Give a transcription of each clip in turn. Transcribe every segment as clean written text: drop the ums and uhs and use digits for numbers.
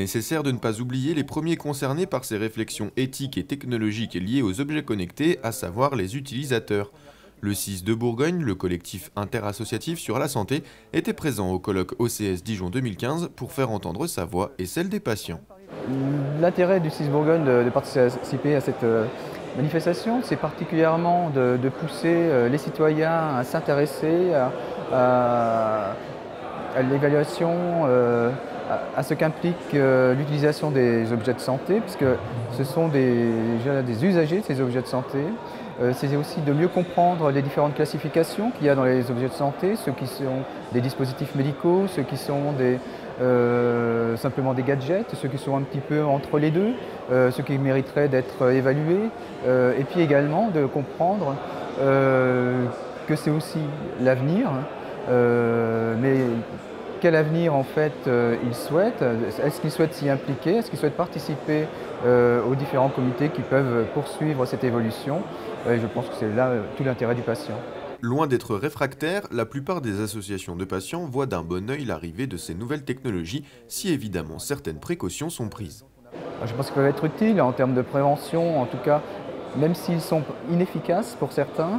nécessaire de ne pas oublier les premiers concernés par ces réflexions éthiques et technologiques liées aux objets connectés, à savoir les utilisateurs. Le CIS de Bourgogne, le collectif interassociatif sur la santé, était présent au colloque OCS Dijon 2015 pour faire entendre sa voix et celle des patients. L'intérêt du CIS Bourgogne de participer à cette manifestation, c'est particulièrement de pousser les citoyens à s'intéresser à l'évaluation, à ce qu'implique l'utilisation des objets de santé, puisque ce sont des usagers de ces objets de santé. C'est aussi de mieux comprendre les différentes classifications qu'il y a dans les objets de santé, ceux qui sont des dispositifs médicaux, ceux qui sont simplement des gadgets, ceux qui sont un petit peu entre les deux, ceux qui mériteraient d'être évalués, et puis également de comprendre que c'est aussi l'avenir, mais quel avenir en fait ils souhaitent. Est-ce qu'ils souhaitent s'y impliquer? Est-ce qu'ils souhaitent participer aux différents comités qui peuvent poursuivre cette évolution? Je pense que c'est là tout l'intérêt du patient. Loin d'être réfractaires, la plupart des associations de patients voient d'un bon œil l'arrivée de ces nouvelles technologies, si évidemment certaines précautions sont prises. Je pense qu'ils peuvent être utiles en termes de prévention, en tout cas, même s'ils sont inefficaces pour certains,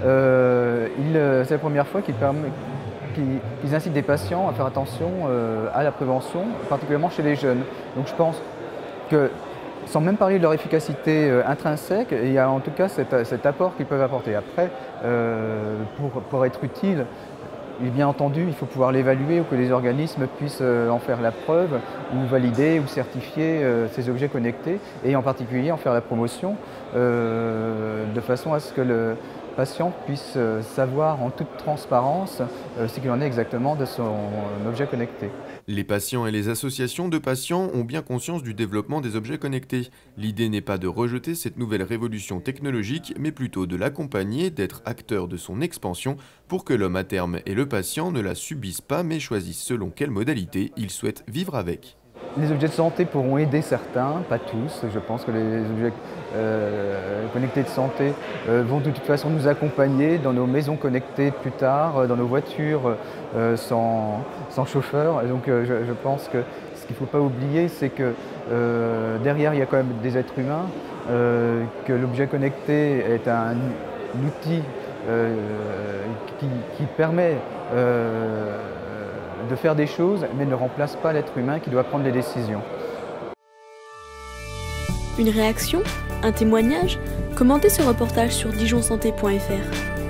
c'est la première fois qu'ils incitent des patients à faire attention à la prévention, particulièrement chez les jeunes. Donc je pense que, sans même parler de leur efficacité intrinsèque, il y a en tout cas cet apport qu'ils peuvent apporter. Après, pour être utile, bien entendu, il faut pouvoir l'évaluer ou que les organismes puissent en faire la preuve ou valider ou certifier ces objets connectés et en particulier en faire la promotion de façon à ce que le patient puisse savoir en toute transparence ce qu'il en est exactement de son objet connecté. Les patients et les associations de patients ont bien conscience du développement des objets connectés. L'idée n'est pas de rejeter cette nouvelle révolution technologique, mais plutôt de l'accompagner, d'être acteur de son expansion pour que l'homme à terme et le patient ne la subissent pas, mais choisissent selon quelle modalité ils souhaitent vivre avec. Les objets de santé pourront aider certains, pas tous. Je pense que les objets connectés de santé vont de toute façon nous accompagner dans nos maisons connectées plus tard, dans nos voitures sans chauffeur. Et donc je pense que ce qu'il ne faut pas oublier, c'est que derrière il y a quand même des êtres humains, que l'objet connecté est un outil qui permet de faire des choses, mais ne remplace pas l'être humain qui doit prendre les décisions. Une réaction? Un témoignage? Commentez ce reportage sur dijonsanté.fr.